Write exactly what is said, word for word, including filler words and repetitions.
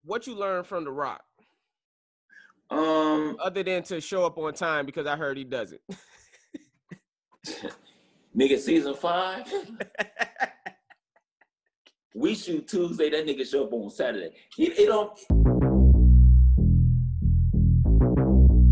What you learned from The Rock? Um, other than to show up on time because I heard he doesn't. Nigga, season five. We shoot Tuesday. That nigga show up on Saturday. He, it don't.